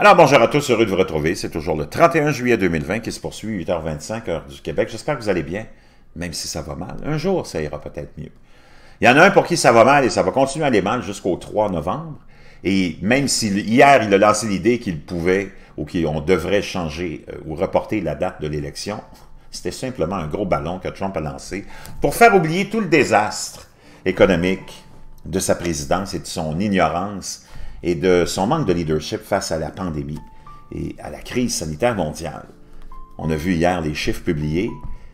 Alors, bonjour à tous, heureux de vous retrouver. C'est toujours le 31 juillet 2020 qui se poursuit, 8h25, heure du Québec. J'espère que vous allez bien, même si ça va mal. Un jour, ça ira peut-être mieux. Il y en a un pour qui ça va mal et ça va continuer à aller mal jusqu'au 3 novembre. Et même si hier, il a lancé l'idée qu'il pouvait ou qu'on devrait changer ou reporter la date de l'élection, c'était simplement un gros ballon que Trump a lancé pour faire oublier tout le désastre économique de sa présidence et de son ignorance et de son manque de leadership face à la pandémie et à la crise sanitaire mondiale. On a vu hier les chiffres publiés,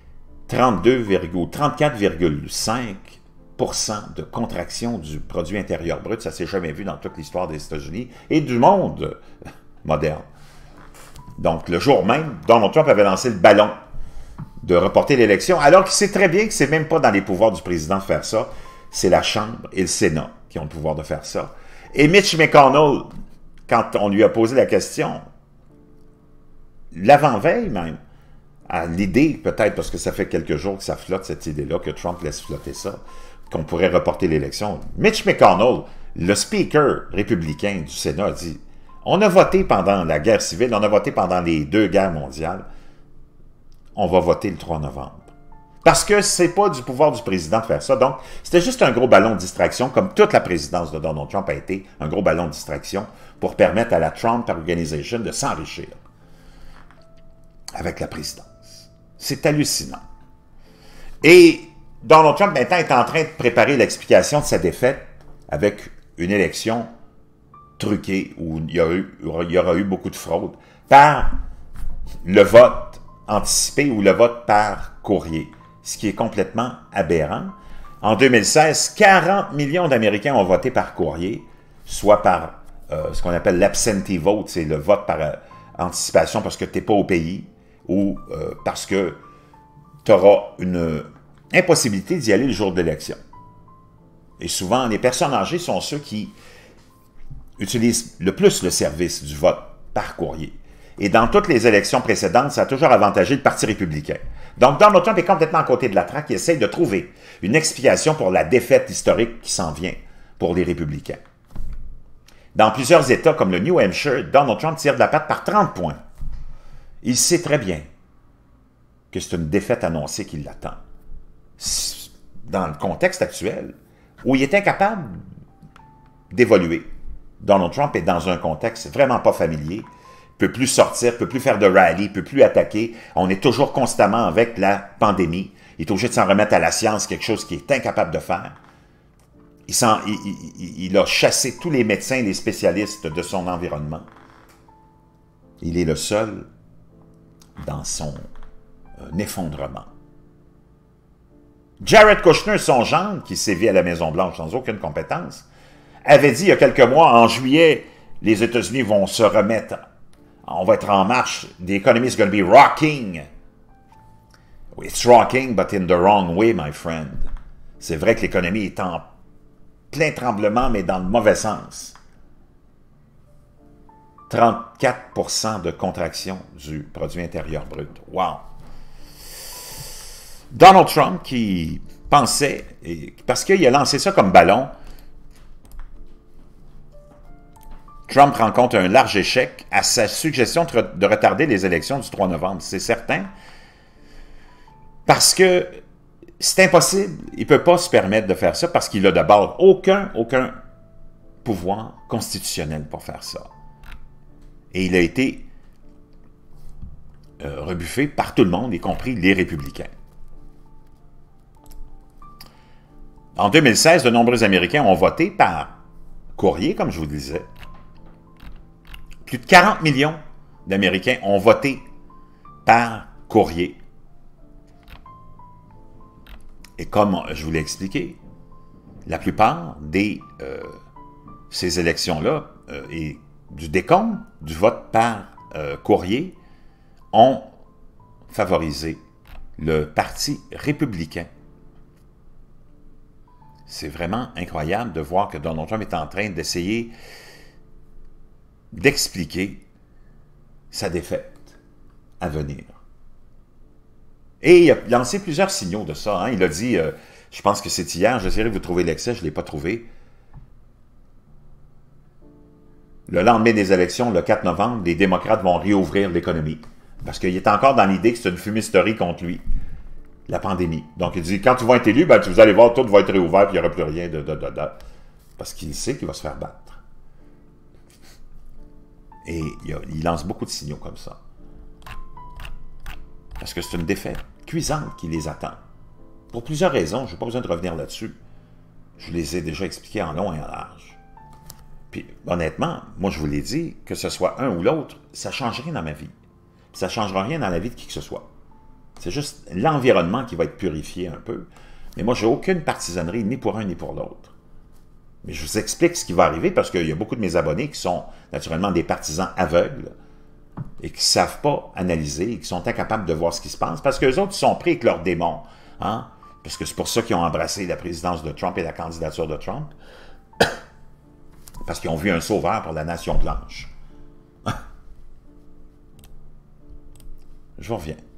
34,5% de contraction du produit intérieur brut, ça ne s'est jamais vu dans toute l'histoire des États-Unis et du monde moderne. Donc, le jour même, Donald Trump avait lancé le ballon de reporter l'élection, alors qu'il sait très bien que ce n'est même pas dans les pouvoirs du président de faire ça, c'est la Chambre et le Sénat qui ont le pouvoir de faire ça. Et Mitch McConnell, quand on lui a posé la question, l'avant-veille même, à l'idée, peut-être parce que ça fait quelques jours que ça flotte, cette idée-là, que Trump laisse flotter ça, qu'on pourrait reporter l'élection, Mitch McConnell, le speaker républicain du Sénat, a dit « On a voté pendant la guerre civile, on a voté pendant les 2 guerres mondiales, on va voter le 3 novembre. » Parce que ce n'est pas du pouvoir du président de faire ça. Donc, c'était juste un gros ballon de distraction, comme toute la présidence de Donald Trump a été un gros ballon de distraction pour permettre à la Trump Organization de s'enrichir avec la présidence. C'est hallucinant. Et Donald Trump, maintenant, est en train de préparer l'explication de sa défaite avec une élection truquée où il y aura eu beaucoup de fraude par le vote anticipé ou le vote par courrier, ce qui est complètement aberrant. En 2016, 40 millions d'Américains ont voté par courrier, soit par ce qu'on appelle l'absentee vote, c'est le vote par anticipation parce que tu n'es pas au pays ou parce que tu auras une impossibilité d'y aller le jour de l'élection. Et souvent, les personnes âgées sont ceux qui utilisent le plus le service du vote par courrier. Et dans toutes les élections précédentes, ça a toujours avantagé le Parti républicain. Donc, Donald Trump est complètement à côté de la traque. Il essaye de trouver une expiation pour la défaite historique qui s'en vient pour les républicains. Dans plusieurs États, comme le New Hampshire, Donald Trump tire de la patte par 30 points. Il sait très bien que c'est une défaite annoncée qui l'attend. Dans le contexte actuel, où il est incapable d'évoluer, Donald Trump est dans un contexte vraiment pas familier, peut plus sortir, peut plus faire de rallye, peut plus attaquer. On est toujours constamment avec la pandémie. Il est obligé de s'en remettre à la science, quelque chose qu'il est incapable de faire. Il a chassé tous les médecins et les spécialistes de son environnement. Il est le seul dans son effondrement. Jared Kushner, son gendre, qui sévit à la Maison-Blanche sans aucune compétence, avait dit il y a quelques mois, en juillet, les États-Unis vont se remettre, on va être en marche, the economy is going to be rocking. It's rocking, but in the wrong way, my friend. C'est vrai que l'économie est en plein tremblement, mais dans le mauvais sens. 34% de contraction du produit intérieur brut. Wow! Donald Trump qui pensait, parce qu'il a lancé ça comme ballon, Trump rencontre un large échec à sa suggestion de retarder les élections du 3 novembre. C'est certain. Parce que c'est impossible. Il ne peut pas se permettre de faire ça parce qu'il n'a d'abord aucun pouvoir constitutionnel pour faire ça. Et il a été rebuffé par tout le monde, y compris les républicains. En 2016, de nombreux Américains ont voté par courrier, comme je vous le disais. Plus de 40 millions d'Américains ont voté par courrier. Et comme je vous l'ai expliqué, la plupart de ces élections-là et du décompte du vote par courrier ont favorisé le Parti républicain. C'est vraiment incroyable de voir que Donald Trump est en train d'essayer d'expliquer sa défaite à venir. Et il a lancé plusieurs signaux de ça. Hein. Il a dit, je pense que c'est hier, j'essaierai de vous trouver l'excès, je ne l'ai pas trouvé. le lendemain des élections, le 4 novembre, les démocrates vont réouvrir l'économie. Parce qu'il est encore dans l'idée que c'est une fumisterie contre lui, la pandémie. Donc, il dit, quand ils vont être élus, ben, vous allez voir, tout va être réouvert, puis il n'y aura plus rien Parce qu'il sait qu'il va se faire battre. Et il lance beaucoup de signaux comme ça. Parce que c'est une défaite cuisante qui les attend. Pour plusieurs raisons, je n'ai pas besoin de revenir là-dessus. Je les ai déjà expliqués en long et en large. Puis, honnêtement, moi, je vous l'ai dit, que ce soit un ou l'autre, ça ne change rien dans ma vie. Puis ça ne changera rien dans la vie de qui que ce soit. C'est juste l'environnement qui va être purifié un peu. Mais moi, je n'ai aucune partisanerie, ni pour un ni pour l'autre. Mais je vous explique ce qui va arriver, parce qu'il y a beaucoup de mes abonnés qui sont naturellement des partisans aveugles et qui ne savent pas analyser, et qui sont incapables de voir ce qui se passe, parce qu'eux autres, ils sont pris avec leurs démons. Hein? Parce que c'est pour ça qu'ils ont embrassé la présidence de Trump et la candidature de Trump. Parce qu'ils ont vu un sauveur pour la nation blanche. Je vous reviens.